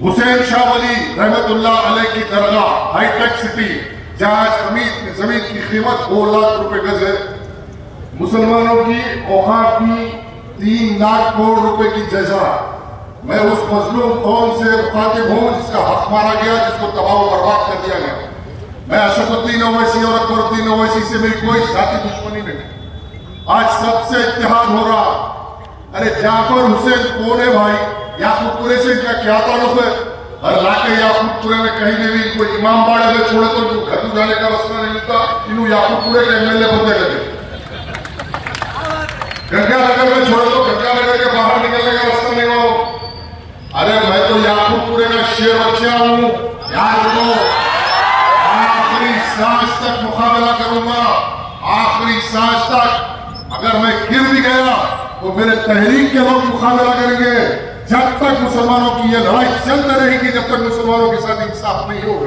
हुसैन शाह वली रहमतुल्लाह अलैह की दरगाह हाईटेक सिटी, जहां जमीन की कीमत 2 लाख रुपए गज है। मुसलमानों की औकात की 3 लाख करोड़ रुपए की जजा। मैं उस मजलूम कौम से मुखातिब हूं जिसका हक मारा गया, जिसको तबाह बर्बाद कर दिया गया। मैं असदुद्दीन ओवैसी और अकबरुद्दीन ओवैसी से मेरी कोई जाती दुश्मनी नहीं। आज सबसे इत्तेहाद हो रहा। अरे जाफर हुसैन कौन है भाई? याकूबपुरे से इनका क्या ताल्लुक है? और लाके याकूबपुरे में कहीं भी कोई इमाम बाड़े में छोड़े तो इनको घर जाने का रास्ता नहीं मिलता। इन्हों याकूबपुरे के एमएलए बनते गए। गंगानगर में छोड़े तो गंगानगर के बाहर निकलने का रास्ता नहीं हो। अरे मैं तो याकूबपुरे का शेर बच्चा हूं, याद रखो। आखिरी सांस तक मुकाबला करूंगा, आखिरी सांस तक। अगर मैं गिर भी गया तो मेरे तहरीक के लोग मुकाबला करेंगे। जब तक मुसलमानों की यह लड़ाई चलती रहेगी, जब तक मुसलमानों के साथ इंसाफ नहीं होगा।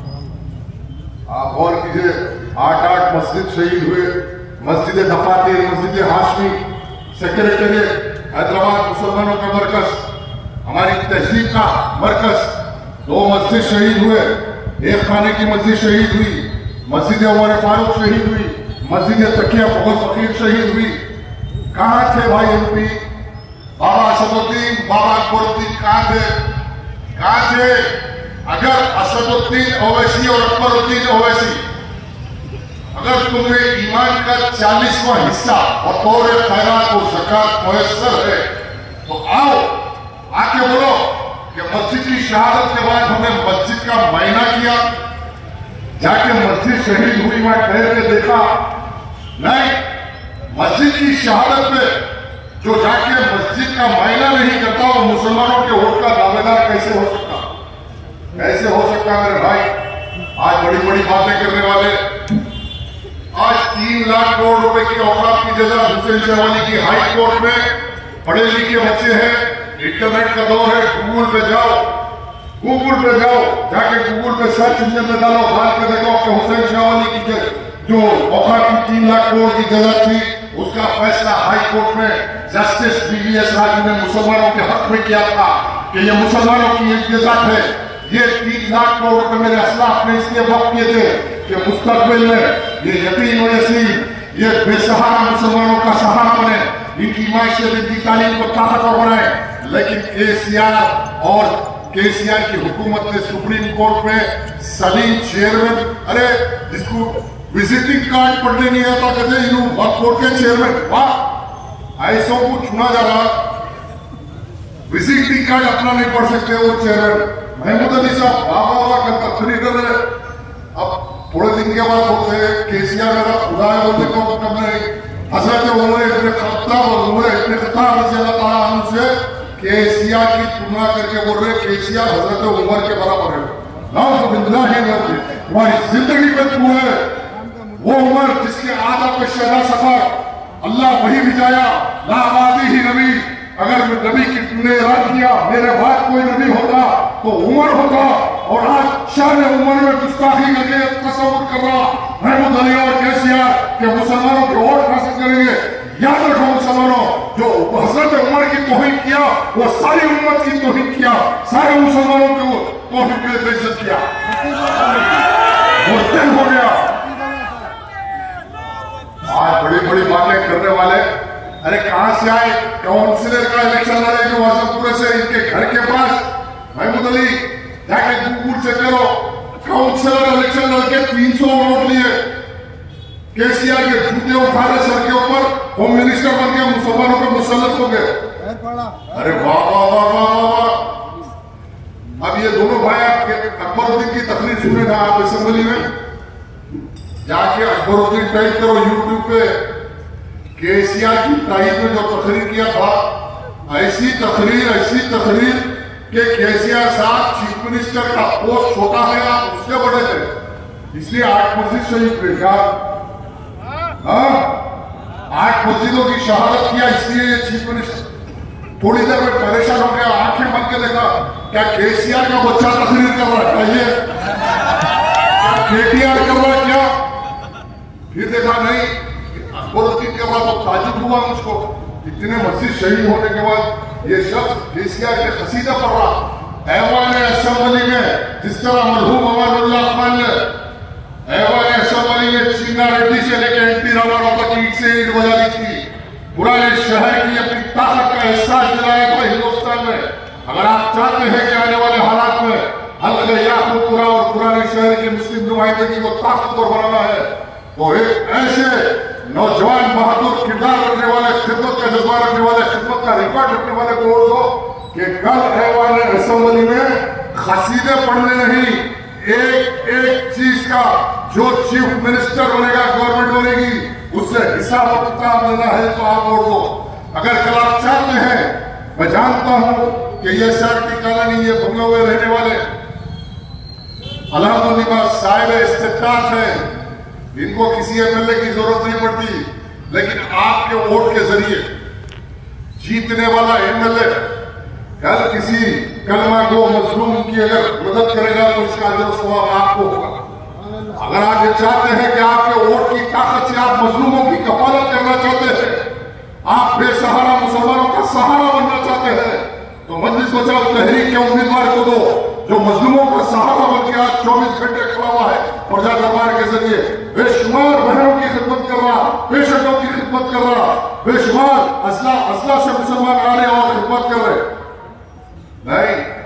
आप गौर कीजिए, 8 मस्जिद शहीद हुए। मस्जिद दफातिर, मस्जिद हाशमी, सेक्रेटरीट, हैदराबाद मुसलमानों का मरकज, हमारी तहसील का मरकज, 2 मस्जिद शहीद हुए। एक खाने की मस्जिद शहीद हुई, मस्जिद उमर फारूक शहीद हुई, मस्जिद तकिया बहुत फकीर शहीद हुई। कहां थे भाई एमपी? बाबा असदुद्दीन, बाबा अकबरुद्दीन कहां थे? कहां थे? अगर असदुद्दीन ओवैसी और अकबरुद्दीन ओवैसी, अगर तुम्हें ईमान का 40वां हिस्सा और तौर खैरात और ज़कात मुयस्सर है तो आओ, आके बोलो कि मस्जिद की शहादत के बाद हमने मस्जिद का मायना किया। जाके मस्जिद शहीद हुई, वहां ठहर के देखा नहीं। मस्जिद की शहादत में जो जाके मस्जिद का मायना नहीं करता, वो मुसलमानों के वोट का दावेदार कैसे हो सकता? कैसे हो सकता मेरे भाई? आज बड़ी बड़ी बातें करने वाले, आज 3 लाख करोड़ रुपए की औकात की जजा हुसैन शाह वली की हाई कोर्ट में। पढ़े लिखे बच्चे हैं, इंटरनेट का दौर है, गूगल पे जाओ, गूगल पे जाओ, जाके गूगल पे सर्च इंजन में डालो, हाल पे देखो कि हुसैन शाह वली की जो औकात की 3 लाख करोड़ की जजा थी, उसका फैसला हाई कोर्ट में जस्टिस BVS राजू ने मुसलमानों के हक में किया था कि ये मुसलमानों की इम्तियाज़ है। ये 3 लाख करोड़ रुपए मेरे असलाफ ने इसलिए वक्त किए थे कि मुस्तकबिल में ये यतीम और यसीम, ये बेसहारा मुसलमानों का सहारा बने, इनकी मायशत, इनकी तालीम को ताकतवर बनाए। लेकिन केसीआर की हुकूमत ने सुप्रीम कोर्ट में सलीम चेयरमैन, अरे जिसको विजिटिंग कार्ड पढ़ने नहीं आता, कहते इन्हों वक्फ बोर्ड के चेयरमैन, वाह, ऐसों को चुना जा रहा। विजिटिंग कार्ड अपना नहीं पढ़ सकते वो चेयरमैन। महमूद अली साहब वाह का तकरीर कर रहे। अब थोड़े दिन के बाद बोलते हैं केसीआर मेरा खुदा है, बोलने को कब नहीं। हजरत उमर इब्न खत्ताब और उमर इब्न खत्ताब रज़ी अल्लाह ताला अन्हु से केसीआर की तुलना करके बोल रहे केसीआर हजरत उमर के बराबर है। तुम्हारी जिंदगी में तू है वो उमर जिसके आदा पे शहदा सफर अल्लाह वही भिजाया, लावादी ही नबी। अगर नबी की तुमने रद्द किया, मेरे बाद कोई नबी होता तो उमर होता। और आज शान उमर में गुस्ताखी करके तस्वुर कर रहा महमूद अली और केसीआर के मुसलमानों के वोट हासिल करेंगे। याद रखो मुसलमानों, जो हजरत उमर की तौहीन किया वो सारी उम्मत की तौहीन किया, सारे मुसलमानों को तौहीन के लिए बेइज्जत किया, मुर्तद हो गया। आज बड़ी बड़ी बातें करने वाले, अरे कहां से आए? काउंसिलर का इलेक्शन लड़े जो आजमपुर से, इनके घर के पास। महमूद अली जाके गूगल से करो, काउंसिलर इलेक्शन लड़के 300 वोट लिए, केसीआर के जूते उठाए सर के ऊपर, होम मिनिस्टर बन के मुसलमानों पर मुसल्लत हो गए। अरे वाह वाह वाह वाह वाह। अब ये दोनों भाई अकबरुद्दीन की तकरीर सुनेगा आप असेंबली में, जाके अकबरुद्दीन टाइप करो यूट्यूब पे। केसीआर की तारीफ में जो तकरीर किया था, ऐसी तकरीर कि केसीआर साहब चीफ मिनिस्टर का पोस्ट छोटा है, आप उससे बड़े थे, इसलिए 8 मस्जिद शहीद हुए। क्या 8 मस्जिदों की शहादत किया, इसलिए चीफ मिनिस्टर थोड़ी देर में परेशान हो गया, आंखें बंद के देखा क्या केसीआर का बच्चा तकरीर कर रहा है, क्या केटीआर कर रहा है क्या? फिर देखा नहीं, अकबरुद्दीन के बाद तो ताजुब हुआ मुझको, इतने मस्जिद शहीद होने के बाद ये शख्स केसीआर के कसीदा पढ़ रहा। ऐवान असेंबली में जिस तरह मरहूम अमानुल्लाह खान ने ऐवान असेंबली में चीना रेड्डी से लेकर एनटी रामाराव तक ईट से ईट बजा दी थी, पुराने शहर की अपनी ताकत का एहसास दिलाया था हिंदुस्तान में। अगर आप चाहते हैं कि आने वाले हालात में हल्के याकूबपुरा और पुराने शहर की मुस्लिम नुमाइंदगी को ताकतवर बनाना है, तो एक ऐसे नौजवान बहादुर किरदार रखने वाले, खिदमत का जज्बा रखने वाले, खिदमत का रिकॉर्ड रखने वाले को वोट दो कि कल ऐवान असेंबली में खसीदे पढ़ने नहीं, एक एक चीज का जो चीफ मिनिस्टर बनेगा, गवर्नमेंट बनेगी, उससे हिसाब किताब लेना है तो आप वोट दो। अगर कल आप चाहते हैं, मैं जानता हूं कि ये शहर की कॉलोनी, ये बंगलों में रहने वाले अल्हम्दुलिल्लाह साहिब इस्तिताअत है, इनको किसी एमएलए की जरूरत नहीं पड़ती, लेकिन आपके वोट के जरिए जीतने वाला एमएलए कल किसी कलमा को मजलूम की अगर मदद करेगा तो इसका अजर सवाब आपको होगा। अगर आप ये चाहते हैं कि आपके वोट की ताकत से आप मजलूमों की कफालत करना चाहते हैं, आप बेसहारा मुसलमानों का सहारा बनना चाहते हैं, तो मजलिस बचाओ तहरीक के उम्मीदवार को दो जो मजलूमों का सहारा बन के आज 24 घंटे खड़ा हुआ है प्रजा दरबार के जरिए बेशुमार बहनों की खिदमत कर रहा, पेशेंटों की खिदमत कर रहा, बेशुमार असला से मुसलमान आ रहे और खिदमत कर रहे। नहीं,